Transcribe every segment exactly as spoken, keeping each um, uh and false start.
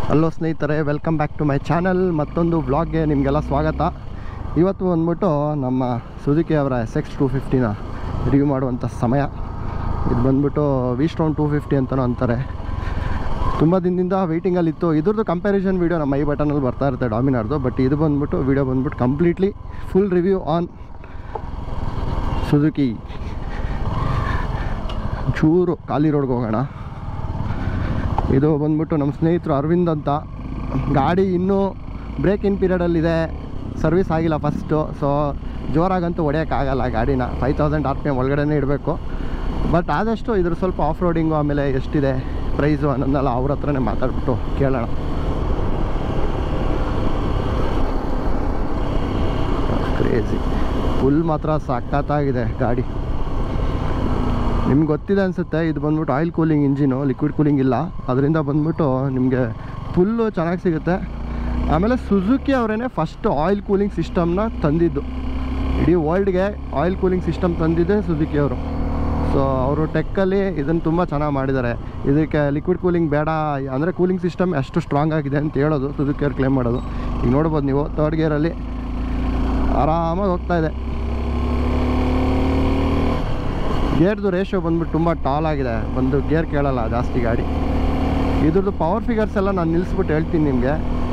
Hello ಸ್ನೇಹಿತರೆ, welcome back to my channel. ಮತ್ತೊಂದು ವ್ಲಾಗ್ಗೆ ನಿಮಗೆಲ್ಲ ಸ್ವಾಗತ. ಇವತ್ತು ಬಂದ್ಬಿಟ್ಟು ನಮ್ಮ ಸುಜುಕಿ ಅವರ ಎಸ್ ಎಕ್ಸ್ ಟೂ ಫಿಫ್ಟಿನ ರಿವ್ಯೂ ಮಾಡುವಂಥ ಸಮಯ. ಇದು ಬಂದ್ಬಿಟ್ಟು ವಿಸ್ಟ್ರೋನ್ ಟೂ ಫಿಫ್ಟಿ ಅಂತಲೂ ಅಂತಾರೆ. ತುಂಬ ದಿನದಿಂದ ವೆಯ್ಟಿಂಗಲ್ಲಿತ್ತು. ಇದ್ರದ್ದು ಕಂಪ್ಯಾರಿಸನ್ ವೀಡಿಯೋ ನಮ್ಮ ಐ ಬಟನಲ್ಲಿ ಬರ್ತಾ ಇರುತ್ತೆ ಡಾಮಿನಾರ್ದು. ಬಟ್ ಇದು ಬಂದ್ಬಿಟ್ಟು ವೀಡಿಯೋ ಬಂದ್ಬಿಟ್ಟು completely full review on Suzuki. ಚೂರು ಖಾಲಿ ರೋಡ್ಗೆ ಹೋಗೋಣ. ಇದು ಬಂದ್ಬಿಟ್ಟು ನಮ್ಮ ಸ್ನೇಹಿತರು ಅರವಿಂದ್ ಅಂತ. ಗಾಡಿ ಇನ್ನೂ ಬ್ರೇಕ್ ಇನ್ ಪೀರಿಯಡಲ್ಲಿದೆ, ಸರ್ವಿಸ್ ಆಗಿಲ್ಲ ಫಸ್ಟು. ಸೊ ಜೋರಾಗಂತೂ ಹೊಡೆಯೋಕ್ಕಾಗಲ್ಲ ಗಾಡಿನ. Five thousand R P M ಒಳಗಡೆ ಇಡಬೇಕು. ಬಟ್ ಆದಷ್ಟು ಇದ್ರ ಸ್ವಲ್ಪ ಆಫ್ ರೋಡಿಂಗು ಆಮೇಲೆ ಎಷ್ಟಿದೆ ಪ್ರೈಸು ಅನ್ನೋದನ್ನೆಲ್ಲ ಅವ್ರ ಹತ್ರನೇ ಮಾತಾಡ್ಬಿಟ್ಟು ಕೇಳೋಣ. ಕ್ರೇಜಿ ಫುಲ್ ಮಾತ್ರ ಸಖತ್ತಾಗಿದೆ ಗಾಡಿ. ನಿಮ್ಗೆ ಗೊತ್ತಿದೆ ಅನಿಸುತ್ತೆ, ಇದು ಬಂದ್ಬಿಟ್ಟು oil cooling engine, liquid cooling ಇಲ್ಲ. ಅದರಿಂದ ಬಂದ್ಬಿಟ್ಟು ನಿಮಗೆ ಫುಲ್ಲು ಚೆನ್ನಾಗಿ ಸಿಗುತ್ತೆ. ಆಮೇಲೆ ಸುಜುಕಿ ಅವರೇ ಫಸ್ಟ್ ಆಯಿಲ್ ಕೂಲಿಂಗ್ ಸಿಸ್ಟಮ್ನ ತಂದಿದ್ದು. ಇಡೀ ವರ್ಲ್ಡ್ಗೆ ಆಯಿಲ್ ಕೂಲಿಂಗ್ ಸಿಸ್ಟಮ್ ತಂದಿದ್ದೆ ಸುಜುಕಿ ಅವರು. ಸೊ ಅವರು ಟೆಕ್ಕಲ್ಲಿ ಇದನ್ನು ತುಂಬ ಚೆನ್ನಾಗಿ ಮಾಡಿದ್ದಾರೆ. ಇದಕ್ಕೆ ಲಿಕ್ವಿಡ್ ಕೂಲಿಂಗ್ ಬೇಡ ಅಂದರೆ ಕೂಲಿಂಗ್ ಸಿಸ್ಟಮ್ ಅಷ್ಟು ಸ್ಟ್ರಾಂಗ್ ಆಗಿದೆ ಅಂತ ಹೇಳೋದು ಸುಜುಕಿ ಅವ್ರು ಕ್ಲೇಮ್ ಮಾಡೋದು. ಈಗ ನೋಡ್ಬೋದು ನೀವು, ತರ್ಡ್ ಗೇರಲ್ಲಿ ಆರಾಮಾಗಿ ಹೋಗ್ತಾಯಿದೆ. ಗೇರ್ದು ರೇಷಿಯೋ ಬಂದ್ಬಿಟ್ಟು ತುಂಬ ಟಾಲ್ ಆಗಿದೆ. ಒಂದು ಗೇರ್ ಕೇಳಲ್ಲ ಜಾಸ್ತಿ ಗಾಡಿ. ಇದ್ರದ್ದು ಪವರ್ ಫಿಗರ್ಸ್ ಎಲ್ಲ ನಾನು ನಿಲ್ಲಿಸ್ಬಿಟ್ಟು ಹೇಳ್ತೀನಿ ನಿಮಗೆ.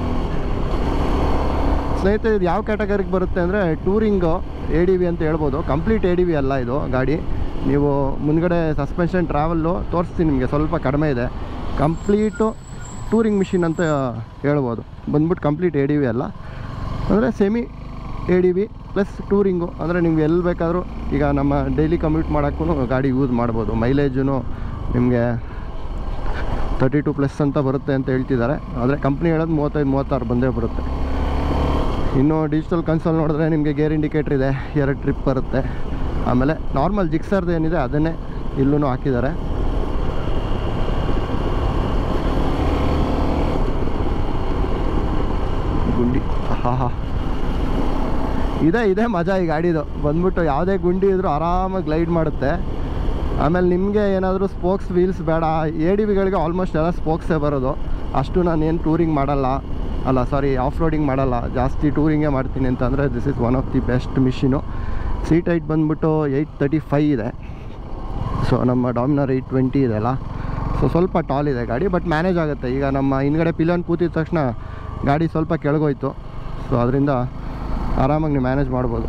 ಸ್ನೇಹಿತರೆ, ಇದು ಯಾವ ಕ್ಯಾಟಗರಿಗೆ ಬರುತ್ತೆ ಅಂದರೆ ಟೂರಿಂಗು ಎ ಡಿ ವಿ ಅಂತ ಹೇಳ್ಬೋದು. ಕಂಪ್ಲೀಟ್ ಎ ಡಿ ವಿ ಅಲ್ಲ ಇದು ಗಾಡಿ. ನೀವು ಮುಂದ್ಗಡೆ ಸಸ್ಪೆನ್ಷನ್ ಟ್ರಾವೆಲ್ಲು ತೋರಿಸ್ತೀನಿ ನಿಮಗೆ, ಸ್ವಲ್ಪ ಕಡಿಮೆ ಇದೆ. ಕಂಪ್ಲೀಟು ಟೂರಿಂಗ್ ಮಿಷಿನ್ ಅಂತ ಹೇಳ್ಬೋದು. ಬಂದ್ಬಿಟ್ಟು ಕಂಪ್ಲೀಟ್ ಎ ಡಿ ವಿ ಅಲ್ಲ, ಅಂದರೆ semi A D V plus touring. ಅಂದರೆ ನಿಮ್ಗೆ ಎಲ್ಲಿ ಬೇಕಾದರೂ ಈಗ ನಮ್ಮ ಡೈಲಿ ಕಮ್ಯೂಟ್ ಮಾಡೋಕ್ಕೂ ಗಾಡಿ ಯೂಸ್ ಮಾಡ್ಬೋದು. ಮೈಲೇಜೂ ನಿಮಗೆ ತರ್ಟಿ ಟು ಪ್ಲಸ್ ಅಂತ ಬರುತ್ತೆ ಅಂತ ಹೇಳ್ತಿದ್ದಾರೆ. ಆದರೆ ಕಂಪ್ನಿ ಹೇಳೋದು ಮೂವತ್ತೈದು ಮೂವತ್ತಾರು ಬಂದೇ ಬರುತ್ತೆ. ಇನ್ನು ಡಿಜಿಟಲ್ ಕನ್ಸೋಲ್ ನೋಡಿದ್ರೆ ನಿಮಗೆ ಗೇರ್ ಇಂಡಿಕೇಟ್ರ್ ಇದೆ, ಎರಡು ಟ್ರಿಪ್ ಬರುತ್ತೆ. ಆಮೇಲೆ ನಾರ್ಮಲ್ ಜಿಕ್ಸರ್ದು ಏನಿದೆ ಅದನ್ನೇ ಇಲ್ಲೂ ಹಾಕಿದ್ದಾರೆ. ಗುಂಡಿ ಹಾ ಹಾ ಇದೆ ಇದೆ ಮಜಾ ಈ ಗಾಡಿದು. ಬಂದ್ಬಿಟ್ಟು ಯಾವುದೇ ಗುಂಡಿ ಇದ್ರೂ ಆರಾಮಾಗಿ ಗ್ಲೈಡ್ ಮಾಡುತ್ತೆ. ಆಮೇಲೆ ನಿಮಗೆ ಏನಾದರೂ ಸ್ಪೋಕ್ಸ್ ವೀಲ್ಸ್ ಬೇಡ. ಎ ಡಿ ವಿಗಳಿಗೆ ಆಲ್ಮೋಸ್ಟ್ ಎಲ್ಲ ಸ್ಪೋಕ್ಸೇ ಬರೋದು. ಅಷ್ಟು ನಾನೇನು ಟೂರಿಂಗ್ ಮಾಡಲ್ಲ, ಅಲ್ಲ ಸಾರಿ ಆಫ್ ರೋಡಿಂಗ್ ಮಾಡಲ್ಲ, ಜಾಸ್ತಿ ಟೂರಿಂಗೇ ಮಾಡ್ತೀನಿ ಅಂತಂದರೆ this is one of the best machine. Seat height ಬಂದ್ಬಿಟ್ಟು ಏಯ್ಟ್ ತರ್ಟಿ ಫೈವ್ ಇದೆ. ಸೊ ನಮ್ಮ ಡಾಮಿನಾರ್ ಏಯ್ಟ್ ಟ್ವೆಂಟಿ ಇದೆಲ್ಲ, ಸೊ ಸ್ವಲ್ಪ ಟಾಲ್ ಇದೆ ಗಾಡಿ. ಬಟ್ ಮ್ಯಾನೇಜ್ ಆಗುತ್ತೆ. ಈಗ ನಮ್ಮ ಹಿಂದ್ಗಡೆ ಪಿಲನ್ ಕೂತಿದ ತಕ್ಷಣ ಗಾಡಿ ಸ್ವಲ್ಪ ಕೆಳಗೋಯ್ತು. ಸೊ ಅದರಿಂದ ಆರಾಮಾಗಿ ನೀವು ಮ್ಯಾನೇಜ್ ಮಾಡ್ಬೋದು.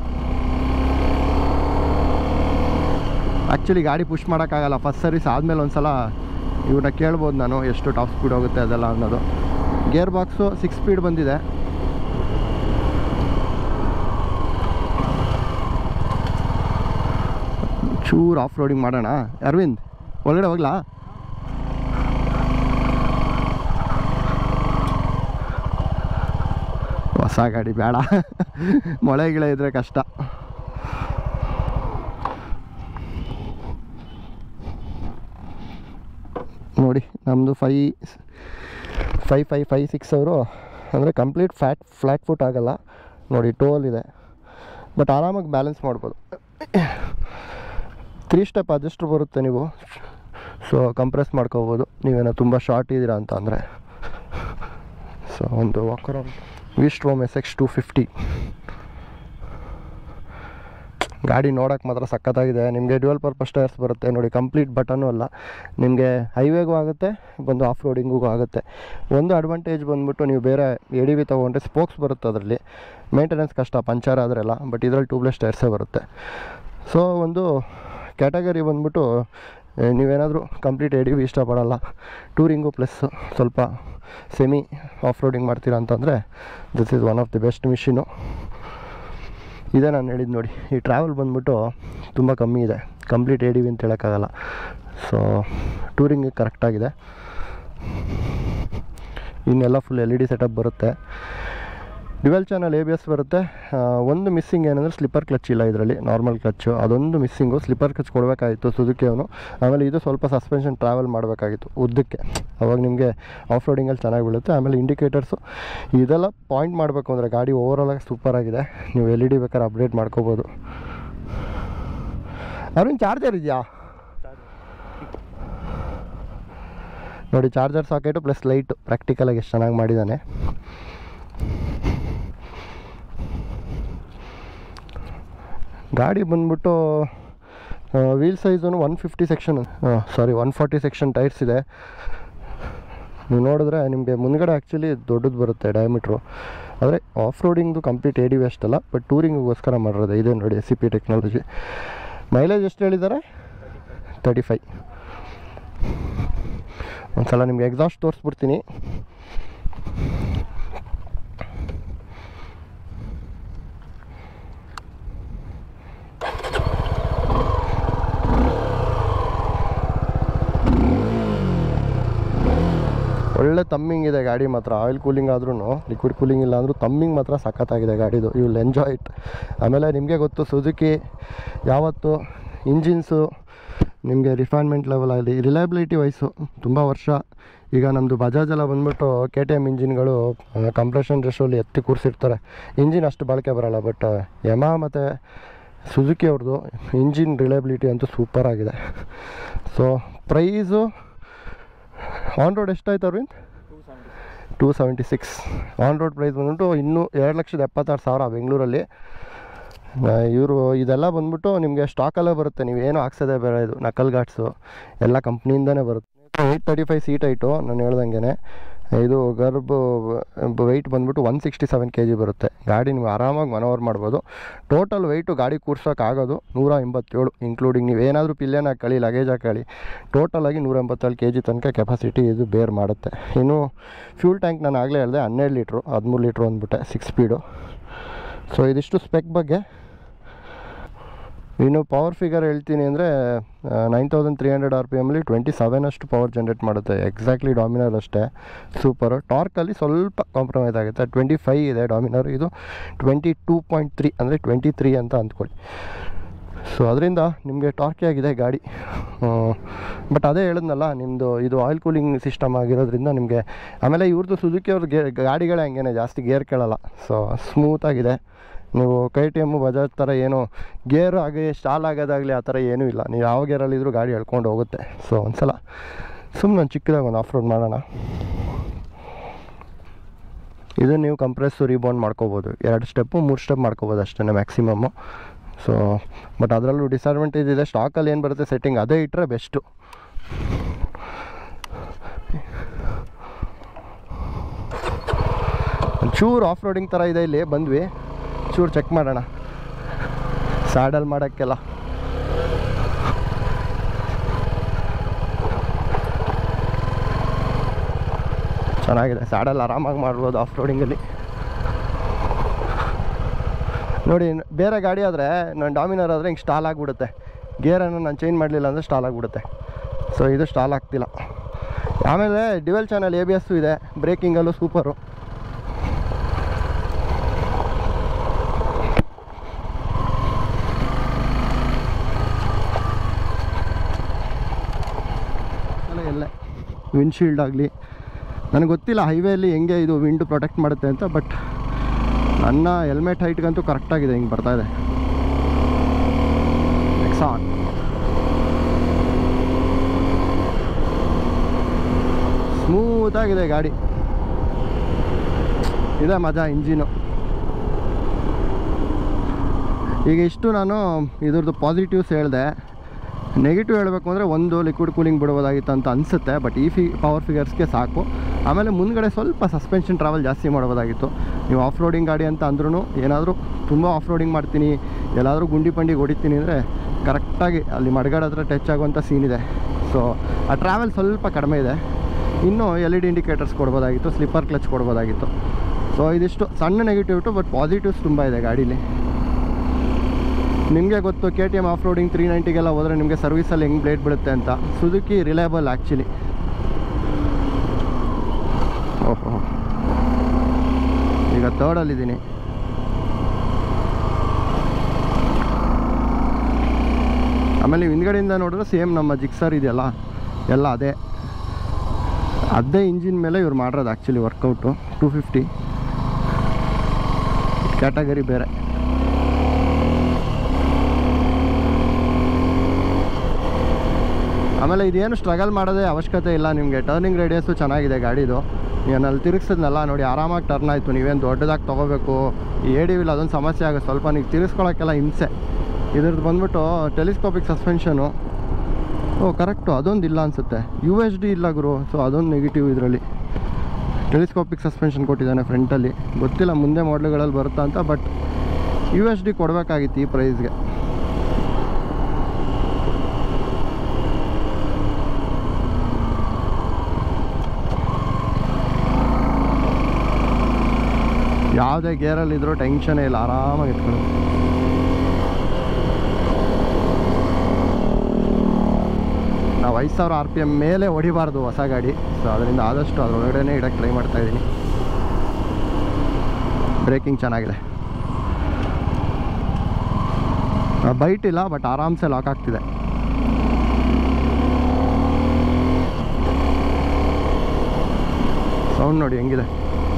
ಆ್ಯಕ್ಚುಲಿ ಗಾಡಿ ಪುಷ್ ಮಾಡೋಕ್ಕಾಗಲ್ಲ. ಫಸ್ಟ್ ಸರ್ವಿಸ್ ಆದಮೇಲೆ ಒಂದು ಸಲ ಇವ್ರನ್ನ ಕೇಳ್ಬೋದು ನಾನು ಎಷ್ಟು ಟಾಪ್ ಸ್ಪೀಡ್ ಹೋಗುತ್ತೆ ಅದೆಲ್ಲ ಅನ್ನೋದು. ಗೇರ್ ಬಾಕ್ಸು ಸಿಕ್ಸ್ ಸ್ಪೀಡ್ ಬಂದಿದೆ. ಚೂರು ಆಫ್ ರೋಡಿಂಗ್ ಮಾಡೋಣ. ಅರವಿಂದ್ ಒಳಗಡೆ ಹೋಗ್ಲಾ? ಹೊಸ ಗಾಡಿ ಬೇಡ, ಮೊಳೆ ಗಿಳೆ ಇದ್ರೆ ಕಷ್ಟ. ನೋಡಿ ನಮ್ಮದು ಫೈ ಫೈ ಫೈ ಫೈ ಸಿಕ್ಸ್ ಅವರು ಅಂದರೆ ಕಂಪ್ಲೀಟ್ ಫ್ಯಾಟ್ ಫ್ಲ್ಯಾಟ್ ಫುಟ್ ಆಗೋಲ್ಲ. ನೋಡಿ ಟೋಲ್ ಇದೆ, ಬಟ್ ಆರಾಮಾಗಿ ಬ್ಯಾಲೆನ್ಸ್ ಮಾಡ್ಬೋದು. ತ್ರೀ ಸ್ಟೆಪ್ ಅಡ್ಜಸ್ಟ್ರ್ ಬರುತ್ತೆ. ನೀವು ಸೊ ಕಂಪ್ರೆಸ್ ಮಾಡ್ಕೋಬೋದು ನೀವೇನೋ ತುಂಬ ಶಾರ್ಟ್ ಇದ್ದೀರಾ ಅಂತ ಅಂದರೆ. ಸೊ ಒಂದು ವಾಕರ್ V Strom S X two fifty ಗಾಡಿ ನೋಡೋಕ್ಕೆ ಮಾತ್ರ ಸಖತ್ತಾಗಿದೆ. ನಿಮಗೆ ಡ್ಯುಯಲ್ ಪರ್ಪಸ್ ಟೈರ್ಸ್ ಬರುತ್ತೆ. ನೋಡಿ ಕಂಪ್ಲೀಟ್ ಬಟನ್ನು ಅಲ್ಲ, ನಿಮಗೆ ಹೈವೇಗೂ ಆಗುತ್ತೆ, ಬಂದು ಆಫ್ ರೋಡಿಂಗೂ ಆಗುತ್ತೆ. ಒಂದು ಅಡ್ವಾಂಟೇಜ್ ಬಂದ್ಬಿಟ್ಟು ನೀವು ಬೇರೆ ಎ ಡಿ ವಿ ತೊಗೊಂಡ್ರೆ ಸ್ಪೋಕ್ಸ್ ಬರುತ್ತೆ, ಅದರಲ್ಲಿ ಮೇಂಟೆನೆನ್ಸ್ ಕಷ್ಟ, ಪಂಚರ್ ಆದರೆಲ್ಲ. ಬಟ್ ಇದರಲ್ಲಿ ಟ್ಯೂಬ್ಲೆಸ್ ಟೈರ್ಸೇ ಬರುತ್ತೆ. ಸೊ ಒಂದು ಕ್ಯಾಟಗರಿ ಬಂದ್ಬಿಟ್ಟು ನೀವೇನಾದರೂ ಕಂಪ್ಲೀಟ್ ಎ ಡಿ ವಿ ಇಷ್ಟಪಡಲ್ಲ, ಟೂರಿಂಗು ಪ್ಲಸ್ ಸ್ವಲ್ಪ ಸೆಮಿ ಆಫ್ ರೋಡಿಂಗ್ ಮಾಡ್ತೀರಾ ಅಂತಂದರೆ this is one of the best machine. ಇದೇ ನಾನು ಹೇಳಿದ್ದು ನೋಡಿ. ಈ ಟ್ರಾವೆಲ್ ಬಂದ್ಬಿಟ್ಟು ತುಂಬ ಕಮ್ಮಿ ಇದೆ, ಕಂಪ್ಲೀಟ್ ಎ ಡಿ ವಿ ಅಂತ ಹೇಳೋಕ್ಕಾಗಲ್ಲ. ಸೊ ಟೂರಿಂಗ್ ಕರೆಕ್ಟಾಗಿದೆ. ಇನ್ನೆಲ್ಲ full L E D setup ಬರುತ್ತೆ. Dual channel A B S ಬರುತ್ತೆ. ಒಂದು ಮಿಸ್ಸಿಂಗ್ ಏನಂದರೆ ಸ್ಲಿಪ್ಪರ್ ಕ್ಲಚ್ ಇಲ್ಲ ಇದರಲ್ಲಿ, ನಾರ್ಮಲ್ ಕ್ಲಚ್ಚು. ಅದೊಂದು ಮಿಸ್ಸಿಂಗು. ಸ್ಲಿಪ್ಪರ್ ಕ್ಲಚ್ ಕೊಡಬೇಕಾಗಿತ್ತು ಸುಜುಕಿ ಅವನು. ಆಮೇಲೆ ಇದು ಸ್ವಲ್ಪ ಸಸ್ಪೆನ್ಷನ್ ಟ್ರಾವೆಲ್ ಮಾಡಬೇಕಾಗಿತ್ತು ಉದ್ದಕ್ಕೆ, ಅವಾಗ ನಿಮಗೆ ಆಫ್ ರೋಡಿಂಗಲ್ಲಿ ಚೆನ್ನಾಗಿ ಬೀಳುತ್ತೆ. ಆಮೇಲೆ ಇಂಡಿಕೇಟರ್ಸು ಇದೆಲ್ಲ ಪಾಯಿಂಟ್ ಮಾಡಬೇಕು ಅಂದರೆ ಗಾಡಿ ಓವರಾಲಾಗಿ ಸೂಪರಾಗಿದೆ. ನೀವು ಎಲ್ ಇ ಡಿ ಬೇಕಾದ್ರೆ ಅಪ್ಡೇಟ್ ಮಾಡ್ಕೋಬೋದು. ಅವ್ರೇನು ಚಾರ್ಜರ್ ಇದೆಯಾ? ನೋಡಿ ಚಾರ್ಜರ್ ಸಾಕೆಟು ಪ್ಲಸ್ ಲೈಟು ಪ್ರಾಕ್ಟಿಕಲಾಗಿ ಎಷ್ಟು ಚೆನ್ನಾಗಿ ಮಾಡಿದ್ದಾನೆ. ಗಾಡಿ ಬಂದ್ಬಿಟ್ಟು wheel size one fifty section sorry one forty section tyres ಇದೆ. ನೀವು ನೋಡಿದ್ರೆ ನಿಮಗೆ ಮುಂದ್ಗಡೆ ಆ್ಯಕ್ಚುಲಿ ದೊಡ್ಡದು ಬರುತ್ತೆ ಡಯಾಮೀಟ್ರು, ಆದರೆ ಆಫ್ ರೋಡಿಂಗ್ದು ಕಂಪ್ಲೀಟ್ ಎ ಡಿ ವಿ ಅಷ್ಟಲ್ಲ, ಬಟ್ ಟೂರಿಂಗಿಗೋಸ್ಕರ ಮಾಡಿರೋದು. ಇದೆ ನೋಡಿ S C P technology. Mileage ಎಷ್ಟು ಹೇಳಿದ್ದಾರೆ? Thirty five. ಒಂದು ಸಲ ನಿಮಗೆ ಎಕ್ಸಾಸ್ಟ್ ತೋರಿಸ್ಬಿಡ್ತೀನಿ. ಒಳ್ಳೆ ತಮ್ಮಿಂಗ್ ಇದೆ ಗಾಡಿ ಮಾತ್ರ. ಆಯಿಲ್ ಕೂಲಿಂಗ್ ಆದ್ರೂ ಲಿಕ್ವಿಡ್ ಕೂಲಿಂಗ್ ಇಲ್ಲ ಅಂದರೂ ತಮ್ಮಿಂಗ್ ಮಾತ್ರ ಸಖತ್ತಾಗಿದೆ ಗಾಡಿದು. You will enjoy it. ಆಮೇಲೆ ನಿಮಗೆ ಗೊತ್ತು ಸುಜುಕಿ ಯಾವತ್ತು ಇಂಜಿನ್ಸು ನಿಮಗೆ ರಿಫೈನ್ಮೆಂಟ್ ಲೆವೆಲ್ ಆಗಲಿ ರಿಲಯಬಿಲಿಟಿ ವೈಸು ತುಂಬ ವರ್ಷ. ಈಗ ನಮ್ಮದು ಬಜಾಜ್ ಎಲ್ಲ ಬಂದ್ಬಿಟ್ಟು ಕೆ ಟಿ ಎಮ್ ಇಂಜಿನ್ಗಳು ಕಂಪ್ರೆಷನ್ ರೇಷೋಲಿ ಎತ್ತಿ ಕೂರಿಸಿರ್ತಾರೆ, ಇಂಜಿನ್ ಅಷ್ಟು ಬಾಳಿಕೆ ಬರೋಲ್ಲ. ಬಟ್ ಯಮಾ ಮತ್ತು ಸುಜುಕಿ ಅವ್ರದ್ದು ಇಂಜಿನ್ ರಿಲಯಬಿಲಿಟಿ ಅಂತೂ ಸೂಪರ್ ಆಗಿದೆ. ಸೊ ಪ್ರೈಸು ಆನ್ ರೋಡ್ ಎಷ್ಟಾಯ್ತು Arvind? Two seventy six on road price ಬಂದ್ಬಿಟ್ಟು ಇನ್ನೂ ಎರಡು ಲಕ್ಷದ ಎಪ್ಪತ್ತಾರು ಸಾವಿರ ಬೆಂಗಳೂರಲ್ಲಿ. ಇವರು ಇದೆಲ್ಲ ಬಂದ್ಬಿಟ್ಟು ನಿಮಗೆ ಸ್ಟಾಕಲ್ಲೇ ಬರುತ್ತೆ, ನೀವೇನು ಹಾಕ್ಸೋದೇ ಬೇರೆ. ಇದು ನಕಲ್ ಗಾಟ್ಸು ಎಲ್ಲ ಕಂಪ್ನಿಯಿಂದನೇ ಬರುತ್ತೆ. Eight thirty five seat height ನಾನು ಹೇಳ್ದಂಗೆ. ಇದು ಗರ್ಬ್ ವೆಯ್ಟ್ ಬಂದ್ಬಿಟ್ಟು one sixty seven K G ಬರುತ್ತೆ. ಗಾಡಿ ನೀವು ಆರಾಮಾಗಿ ಮನೋವರ್ ಮಾಡ್ಬೋದು. ಟೋಟಲ್ ವೆಯ್ಟು ಗಾಡಿ ಕೂರ್ಸೋಕ್ಕಾಗೋದು ನೂರ ಎಂಬತ್ತೇಳು, ಇನ್ಕ್ಲೂಡಿಂಗ್ ನೀವು ಏನಾದರೂ ಪಿಲ್ಲೇನ ಹಾಕೊಳ್ಳಿ ಲಗೇಜ್ ಹಾಕೊಳ್ಳಿ ಟೋಟಲಾಗಿ ನೂರ ಎಂಬತ್ತೇಳು ಕೆ ಜಿ ತನಕ ಕೆಪಾಸಿಟಿ ಇದು ಬೇರ್ ಮಾಡುತ್ತೆ. ಇನ್ನು ಫ್ಯೂಲ್ ಟ್ಯಾಂಕ್ ನಾನು ಆಗಲೇ ಹೇಳಿದೆ ಹನ್ನೆರಡು ಲೀಟ್ರು ಹದಿಮೂರು ಲೀಟ್ರು ಅಂದ್ಬಿಟ್ಟೆ ಸಿಕ್ಸ್ ಸ್ಪೀಡು. ಸೊ ಇದಿಷ್ಟು ಸ್ಪೆಕ್ ಬಗ್ಗೆ. ಇನ್ನು ಪವರ್ ಫಿಗರ್ ಹೇಳ್ತೀನಿ ಅಂದರೆ nine thousand three hundred R P ಎಮಲ್ಲಿ ಟ್ವೆಂಟಿ ಸೆವೆನ್ ಅಷ್ಟು ಪವರ್ ಜನ್ರೇಟ್ ಮಾಡುತ್ತೆ. ಎಕ್ಸಾಕ್ಟ್ಲಿ ಡಾಮಿನರ್ ಅಷ್ಟೇ ಸೂಪರು. ಟಾರ್ಕಲ್ಲಿ ಸ್ವಲ್ಪ ಕಾಂಪ್ರಮೈಸ್ ಆಗುತ್ತೆ. ಟ್ವೆಂಟಿ ಫೈವ್ ಇದೆ ಡಾಮಿನರ್, ಇದು ಟ್ವೆಂಟಿ ಟೂ ಪಾಯಿಂಟ್ ತ್ರೀ ಅಂದರೆ ಟ್ವೆಂಟಿ ತ್ರೀ ಅಂತ ಅಂದ್ಕೊಳ್ಳಿ. ಸೊ ಅದರಿಂದ ನಿಮಗೆ ಟಾರ್ಕಿ ಆಗಿದೆ ಗಾಡಿ. ಬಟ್ ಅದೇ ಹೇಳಿದ್ನಲ್ಲ ನಿಮ್ಮದು ಇದು ಆಯಿಲ್ ಕೂಲಿಂಗ್ ಸಿಸ್ಟಮ್ ಆಗಿರೋದ್ರಿಂದ ನಿಮಗೆ. ಆಮೇಲೆ ಇವ್ರದ್ದು ಸುಜುಕಿ ಅವ್ರ ಗೇ ಗಾಡಿಗಳೇ ಹಂಗೇನೆ ಜಾಸ್ತಿ ಗೇರ್ ಕೇಳಲ್ಲ. ಸೊ ಸ್ಮೂತಾಗಿದೆ. ನೀವು ಕೆ ಟಿ ಎಮ್ಮು ಬಜಾಜ್ ಥರ ಏನು ಗೇರ್ ಆಗಿ ಸ್ಟಾಲ್ ಆಗೋದಾಗಲಿ ಆ ಥರ ಏನೂ ಇಲ್ಲ. ನೀವು ಯಾವ ಗೇರಲ್ಲಿದ್ದರೂ ಗಾಡಿ ಎಳ್ಕೊಂಡು ಹೋಗುತ್ತೆ. ಸೊ ಒಂದು ಸಲ ಸುಮ್ಮನೆ ಒಂದು ಚಿಕ್ಕದಾಗ ಒಂದು ಆಫ್ ರೋಡ್ ಮಾಡೋಣ. ಇದನ್ನು ನೀವು ಕಂಪ್ರೆಸ್ಸು ರೀಬೌಂಡ್ ಮಾಡ್ಕೋಬೋದು. ಎರಡು ಸ್ಟೆಪ್ಪು ಮೂರು ಸ್ಟೆಪ್ ಮಾಡ್ಕೋಬೋದು ಅಷ್ಟೇ ಮ್ಯಾಕ್ಸಿಮಮ್ಮು. ಸೊ ಬಟ್ ಅದರಲ್ಲೂ ಡಿಸ್ಅಡ್ವಾಂಟೇಜ್ ಇದೆ. ಸ್ಟಾಕಲ್ಲಿ ಏನು ಬರುತ್ತೆ ಸೆಟ್ಟಿಂಗ್ ಅದೇ ಇಟ್ಟರೆ ಬೆಸ್ಟು. ಚೂರು ಆಫ್ ರೋಡಿಂಗ್ ಥರ ಇದೆ. ಇಲ್ಲಿ ಬಂದ್ವಿ ಚೂರು ಚೆಕ್ ಮಾಡೋಣ ಸ್ಯಾಡಲ್ ಮಾಡೋಕ್ಕೆಲ್ಲ. ಚೆನ್ನಾಗಿದೆ ಸ್ಯಾಡಲ್, ಆರಾಮಾಗಿ ಮಾಡ್ಬೋದು ಆಫ್ ರೋಡಿಂಗಲ್ಲಿ. ನೋಡಿ ಬೇರೆ ಗಾಡಿ ಆದರೆ ನಾನು ಡಾಮಿನರ್ ಆದರೆ ಹಿಂಗೆ ಸ್ಟಾಲ್ ಆಗಿಬಿಡುತ್ತೆ. ಗೇರನ್ನು ನಾನು ಚೇಂಜ್ ಮಾಡಲಿಲ್ಲ ಅಂದರೆ ಸ್ಟಾಲ್ ಆಗಿಬಿಡುತ್ತೆ. ಸೊ ಇದು ಸ್ಟಾಲ್ ಆಗ್ತಿಲ್ಲ. ಆಮೇಲೆ dual channel A B S ಇದೆ. ಬ್ರೇಕಿಂಗಲ್ಲೂ ಸೂಪರು. ಎಲ್ಲೇ ವಿಂಡ್ಶೀಲ್ಡ್ ಆಗಲಿ ನನಗೆ ಗೊತ್ತಿಲ್ಲ ಹೈವೇಲಿ ಹೆಂಗೆ ಇದು ವಿಂಡು ಪ್ರೊಟೆಕ್ಟ್ ಮಾಡುತ್ತೆ ಅಂತ. ಬಟ್ ನನ್ನ ಹೆಲ್ಮೆಟ್ ಹೈಟ್ಗಂತೂ ಕರೆಕ್ಟಾಗಿದೆ. ಹಿಂಗೆ ಬರ್ತಾಯಿದೆ ನೆಕ್ಸಾನ್. ಸ್ಮೂತಾಗಿದೆ ಗಾಡಿ. ಇದೆ ಮಜಾ ಇಂಜಿನು. ಈಗ ಇಷ್ಟು ನಾನು ಇದ್ರದ್ದು ಪಾಸಿಟಿವ್ಸ್ ಹೇಳಿದೆ. ನೆಗೆಟಿವ್ ಹೇಳಬೇಕು ಅಂದರೆ ಒಂದು ಲಿಕ್ವಿಡ್ ಕೂಲಿಂಗ್ ಬಿಡ್ಬೋದಾಗಿತ್ತು ಅಂತ ಅನಿಸುತ್ತೆ. ಬಟ್ ಈ ಫಿ ಪವರ್ ಫಿಗರ್ಸ್ಗೆ ಸಾಕು. ಆಮೇಲೆ ಮುಂದ್ಗಡೆ ಸ್ವಲ್ಪ ಸಸ್ಪೆನ್ಷನ್ ಟ್ರಾವೆಲ್ ಜಾಸ್ತಿ ಮಾಡ್ಬೋದಾಗಿತ್ತು. ನೀವು ಆಫ್ ರೋಡಿಂಗ್ ಗಾಡಿ ಅಂತ ಅಂದ್ರೂ ಏನಾದರೂ ತುಂಬ ಆಫ್ ರೋಡಿಂಗ್ ಮಾಡ್ತೀನಿ ಎಲ್ಲಾದರೂ ಗುಂಡಿ ಪಂಡಿಗೆ ಹೊಡಿತೀನಿ ಅಂದರೆ ಕರೆಕ್ಟಾಗಿ ಅಲ್ಲಿ ಮಡ್ಗಾಡ ಹತ್ರ ಟಚ್ ಆಗುವಂಥ ಸೀನ್ ಇದೆ. ಸೊ ಆ ಟ್ರಾವೆಲ್ ಸ್ವಲ್ಪ ಕಡಿಮೆ ಇದೆ. ಇನ್ನೂ ಎಲ್ ಇ ಡಿ ಇಂಡಿಕೇಟರ್ಸ್ ಕೊಡ್ಬೋದಾಗಿತ್ತು, ಸ್ಲಿಪ್ಪರ್ ಕ್ಲಚ್ ಕೊಡ್ಬೋದಾಗಿತ್ತು. ಸೊ ಇದಿಷ್ಟು ಸಣ್ಣ ನೆಗೆಟಿವ್. ಬಟ್ ಪಾಸಿಟಿವ್ಸ್ ತುಂಬ ಇದೆ ಗಾಡೀಲಿ. ನಿಮಗೆ ಗೊತ್ತು K T M off roading three ನೈಂಟಿಗೆಲ್ಲ ಹೋದರೆ ನಿಮಗೆ ಸರ್ವಿಸಲ್ಲಿ ಹೆಂಗೆ ಬ್ಲೇಡ್ ಬಿಡುತ್ತೆ ಅಂತ. Suzuki reliable actually. ಓಹೋ ಈಗ ತರ್ಡಲ್ಲಿದ್ದೀನಿ. ಆಮೇಲೆ ನೀವು ಹಿಂದ್ಗಡೆಯಿಂದ ನೋಡಿದ್ರೆ ಸೇಮ್ ನಮ್ಮ ಜಿಕ್ಸರ್ ಇದೆಯಲ್ಲ ಎಲ್ಲ ಅದೇ ಅದೇ ಇಂಜಿನ್ ಮೇಲೆ ಇವ್ರು ಮಾಡಿರೋದು actually workout. Two fifty category ಬೇರೆ. ಆಮೇಲೆ ಇದೇನು ಸ್ಟ್ರಗಲ್ ಮಾಡೋದೇ ಅವಶ್ಯಕತೆ ಇಲ್ಲ ನಿಮಗೆ. ಟರ್ನಿಂಗ್ ರೇಡಿಯಸ್ಸು ಚೆನ್ನಾಗಿದೆ ಗಾಡಿದು. ನೀನು ಅಲ್ಲಿ ತಿರುಗಿಸಿದ್ನಲ್ಲ ನೋಡಿ, ಆರಾಮಾಗಿ ಟರ್ನ್ ಆಯಿತು. ನೀವೇನು ದೊಡ್ಡದಾಗಿ ತೊಗೋಬೇಕು ಈ ಎ ಡಿ ವಿಲ್, ಅದೊಂದು ಸಮಸ್ಯೆ ಆಗುತ್ತೆ ಸ್ವಲ್ಪ. ನೀವು ತಿರುಗಿಸ್ಕೊಳಕ್ಕೆಲ್ಲ ಹಿಂಸೆ. ಇದ್ರದ್ದು ಬಂದ್ಬಿಟ್ಟು ಟೆಲಿಸ್ಕೋಪಿಕ್ ಸಸ್ಪೆನ್ಷನು. ಓ ಕರೆಕ್ಟು, ಅದೊಂದು ಇಲ್ಲ ಅನಿಸುತ್ತೆ. ಯು ಎಸ್ ಡಿ ಇಲ್ಲ ಗುರು. ಸೊ ಅದೊಂದು ನೆಗೆಟಿವ್ ಇದರಲ್ಲಿ. ಟೆಲಿಸ್ಕೋಪಿಕ್ ಸಸ್ಪೆನ್ಷನ್ ಕೊಟ್ಟಿದ್ದಾನೆ ಫ್ರಂಟಲ್ಲಿ. ಗೊತ್ತಿಲ್ಲ ಮುಂದೆ ಮಾಡಲ್ಗಳಲ್ಲಿ ಬರುತ್ತಾ ಅಂತ, ಬಟ್ ಯು ಎಸ್ ಡಿ ಕೊಡಬೇಕಾಗಿತ್ತು ಈ ಪ್ರೈಸ್ಗೆ. ಯಾವುದೇ ಗೇರಲ್ಲಿದ್ದರೂ ಟೆನ್ಷನೇ ಇಲ್ಲ, ಆರಾಮಾಗಿ ಇಟ್ಕೊಳ್ಳಿ. ನಾವು ಐದು ಸಾವಿರ ಆರ್ ಪಿ ಎಮ್ ಮೇಲೆ ಹೊಡಿಬಾರ್ದು ಹೊಸ ಗಾಡಿ. ಸೊ ಅದರಿಂದ ಆದಷ್ಟು ಅದರೊಳಗಡೆ ಇಡಕ್ಕೆ ಟ್ರೈ ಮಾಡ್ತಾಯಿದ್ದೀನಿ. ಬ್ರೇಕಿಂಗ್ ಚೆನ್ನಾಗಿದೆ, ಬೈಟ್ ಇಲ್ಲ, ಬಟ್ ಆರಾಮ್ಸೆ ಲಾಕ್ ಆಗ್ತಿದೆ. ಸೌಂಡ್ ನೋಡಿ ಹೆಂಗಿದೆ.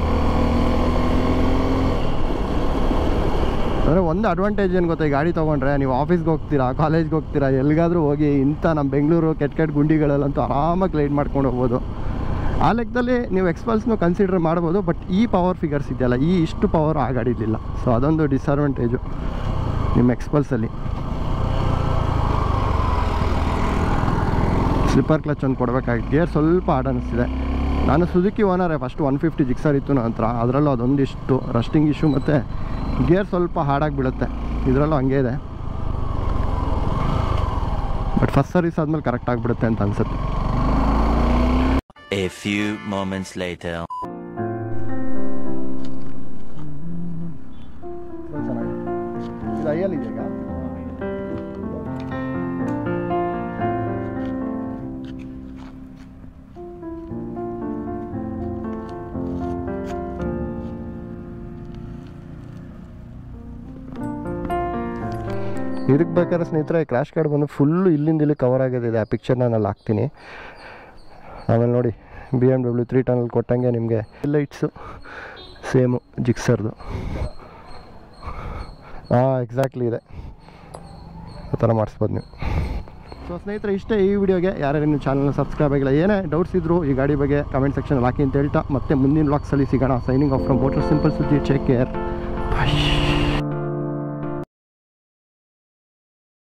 ಅಂದರೆ ಒಂದು ಅಡ್ವಾಂಟೇಜ್ ಏನು ಗೊತ್ತಾ, ಈ ಗಾಡಿ ತೊಗೊಂಡ್ರೆ ನೀವು ಆಫೀಸ್ಗೆ ಹೋಗ್ತೀರಾ, ಕಾಲೇಜ್ಗೆ ಹೋಗ್ತೀರಾ, ಎಲ್ಲಿಗಾದರೂ ಹೋಗಿ ಇಂಥ ನಮ್ಮ ಬೆಂಗಳೂರು ಕೆಟ್ಟ ಕೆಟ್ಟ ಗುಂಡಿಗಳಲ್ಲಂತೂ ಆರಾಮಾಗಿ ಲೈಟ್ ಮಾಡ್ಕೊಂಡು ಹೋಗ್ಬೋದು. ಆ ಲೆಕ್ಕದಲ್ಲಿ ನೀವು ಎಕ್ಸ್ಪಲ್ಸ್ನು ಕನ್ಸಿಡರ್ ಮಾಡ್ಬೋದು. ಬಟ್ ಈ ಪವರ್ ಫಿಗರ್ಸ್ ಇದೆಯಲ್ಲ, ಈ ಇಷ್ಟು ಪವರ್ ಆ ಗಾಡಿಲಿಲ್ಲ. ಸೊ ಅದೊಂದು ಡಿಸ್ಅಡ್ವಾಂಟೇಜು ನಿಮ್ಮ ಎಕ್ಸ್ಪಲ್ಸಲ್ಲಿ. ಸ್ಲಿಪ್ಪರ್ ಕ್ಲಚ್ ಒಂದು ಕೊಡಬೇಕಾಗಿತ್ತು. ಗೇರ್ ಸ್ವಲ್ಪ ಹಾರ್ಡ್ ಅನ್ನಿಸ್ತಿದೆ. ನಾನು ಸುಜುಕಿ ಓನರೇ, ಫಸ್ಟ್ ಒನ್ ಫಿಫ್ಟಿ ಜಿಕ್ಸರ್ ಇತ್ತು ನನ್ನ ಹತ್ರ. ಅದರಲ್ಲೂ ಅದೊಂದಿಷ್ಟು ರಸ್ಟಿಂಗ್ ಇಶ್ಯೂ ಮತ್ತು ಗೇರ್ ಸ್ವಲ್ಪ ಹಾರ್ಡಾಗಿ ಬೀಳುತ್ತೆ. ಇದರಲ್ಲೂ ಹಂಗೆ ಇದೆ, ಬಟ್ ಫಸ್ಟ್ ಸರ್ವಿಸ್ ಆದಮೇಲೆ ಕರೆಕ್ಟ್ ಆಗಿಬಿಡುತ್ತೆ ಅಂತ ಅನ್ಸುತ್ತೆ. A few moments later. ಇದು ಐಯಲ್ಲಿ ಇದೆ ಈಗ. ಇದಕ್ಕೆ ಬೇಕಾದ್ರೆ ಸ್ನೇಹಿತರೆ ಕ್ರ್ಯಾಶ್ ಕಾರ್ಡ್ ಬಂದು ಫುಲ್ಲು ಇಲ್ಲಿಂದ ಇಲ್ಲಿ ಕವರ್ ಆಗಿದೆ. ಆ ಪಿಕ್ಚರ್ ನಾನು ಅಲ್ಲಿ ಹಾಕ್ತೀನಿ. ಆಮೇಲೆ ನೋಡಿ ಬಿ ಎಮ್ ಡಬ್ಲ್ಯೂ ತ್ರೀ ಟನಲ್ಲಿ ಕೊಟ್ಟಂಗೆ ನಿಮಗೆ ಲೈಟ್ಸು ಸೇಮು ಜಿಕ್ಸರ್ದು. ಹಾಂ ಎಕ್ಸಾಕ್ಟ್ಲಿ ಇದೆ, ಆ ಥರ ಮಾಡಿಸ್ಬೋದು ನೀವು. ಸೊ ಸ್ನೇಹಿತರೆ ಇಷ್ಟೇ ಈ ವಿಡಿಯೋಗೆ. ಯಾರ್ಯಾರು ನೀವು ಚಾನಲ್ನ ಸಬ್ಸ್ಕ್ರೈಬ್ ಆಗಿಲ್ಲ, ಏನೇ ಡೌಟ್ಸ್ ಇದ್ದರು ಈ ಗಾಡಿ ಬಗ್ಗೆ ಕಮೆಂಟ್ ಸೆಕ್ಷನಲ್ಲಿ ಹಾಕಿ ಅಂತ ಹೇಳ್ತಾ ಮತ್ತೆ ಮುಂದಿನ ವ್ಲಾಗ್ಸಲ್ಲಿ ಸಿಗೋಣ. Signing off from motor simple ಸುದ್ದಿ. ಟೇಕ್ ಕೇರ್, ಬಾಯ್.